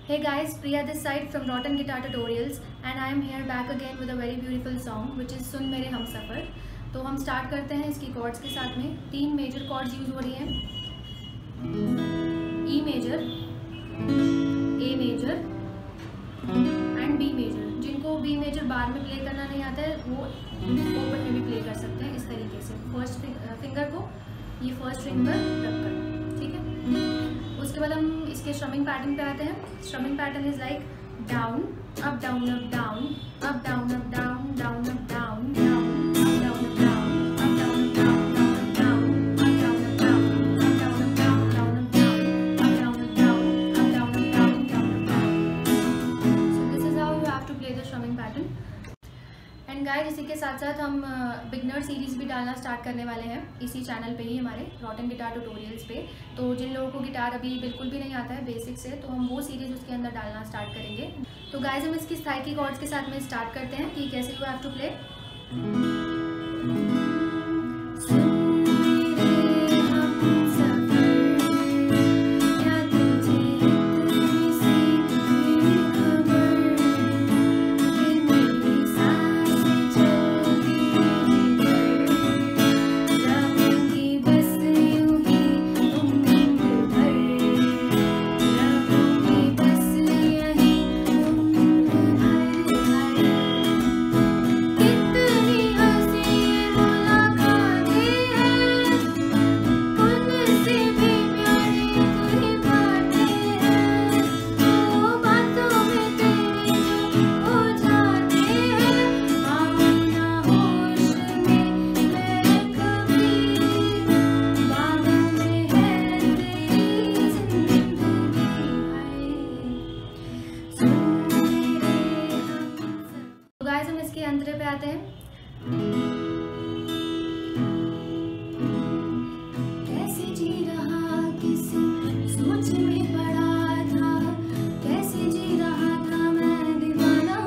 Hey guys, Priya this side from Rotten Guitar Tutorials and I am here back again with a very beautiful song which is सुन मेरे हमसफर। तो हम start करते हैं इसकी chords के साथ में। 3 मेजर कॉर्ड्स यूज हो रही हैं, E major, A major and B major. जिनको बी मेजर बार में प्ले करना नहीं आता है वो ओपन में भी प्ले कर सकते हैं इस तरीके से। फर्स्ट फिंगर को ये फर्स्ट स्ट्रिंग पर रख कर, ठीक है। उसके बाद हम इसके स्ट्रमिंग पैटर्न पे आते हैं। Strumming pattern is like down up down up down up down up down down up down down up down up down up down up down down up down up down up down down up down up down up down up down up down down up down. So this is how you have to play the strumming pattern. And guys इसी के साथ साथ हम beginner series भी डालना start करने वाले हैं इसी चैनल पे ही, हमारे रॉटन गिटार ट्यूटोरियल्स पे। तो जिन लोगों को गिटार अभी बिल्कुल भी नहीं आता है बेसिक से, तो हम वो सीरीज़ उसके अंदर डालना स्टार्ट करेंगे। तो गाइस हम इसकी स्थाई की कॉर्ड्स के साथ में स्टार्ट करते हैं कि कैसे यू हैव टू प्ले। अंतरे पे आते हैं। कैसे जी रहा किसी सोच में पड़ा था, कैसे जी रहा था मैं दीवाना,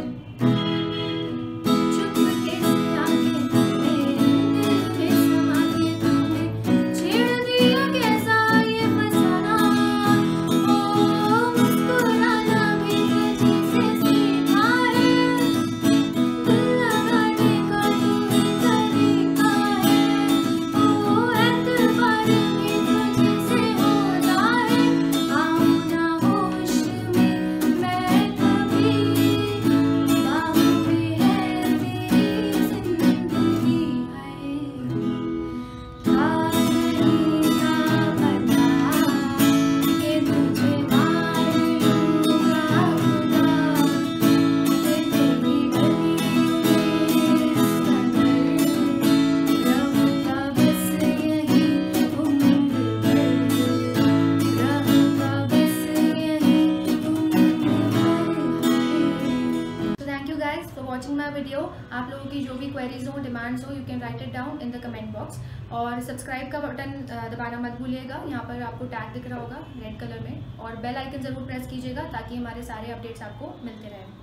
चुपके से आके मेरे दिल में समा के तूने छेड़ दिया कैसा ये फसाना। ओ मुस्कुराना भी तुझसे सीखा है, for watching my video। आप लोगों की जो भी क्वेरीज हो, डिमांड्स हो, you can write it down in the comment box. और सब्सक्राइब का बटन दबाना मत भूलिएगा। यहाँ पर आपको टैग दिख रहा होगा रेड कलर में, और बेल आइकन ज़रूर प्रेस कीजिएगा ताकि हमारे सारे अपडेट्स आपको मिलते रहें।